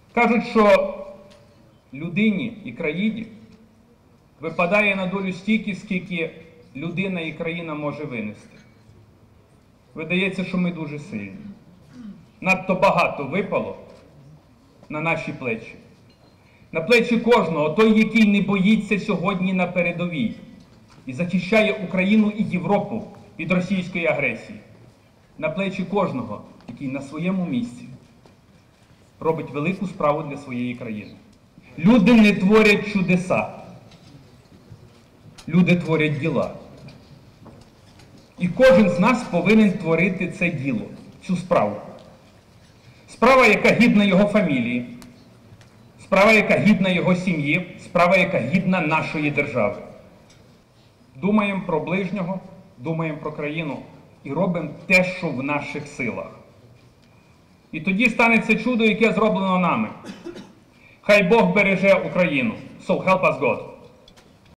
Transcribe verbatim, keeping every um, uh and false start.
Кажуть, що людині і країні випадає на долю стільки, скільки людина і країна може винести. Видається, що ми дуже сильні. Надто багато випало на наші плечі. На плечі кожного, той, який не боїться сьогодні на передовій і захищає Україну і Європу від російської агресії. На плечі кожного, який на своєму місці робить велику справу для своєї країни. Люди не творять чудеса. Люди творять діла. І кожен з нас повинен творити це діло, цю справу. Справа, яка гідна його фамілії, справа, яка гідна його сім'ї, справа, яка гідна нашої держави. Думаємо про ближнього, думаємо про країну і робимо те, що в наших силах. І тоді станеться чудо, яке зроблено нами. Хай Бог береже Україну. So help us God.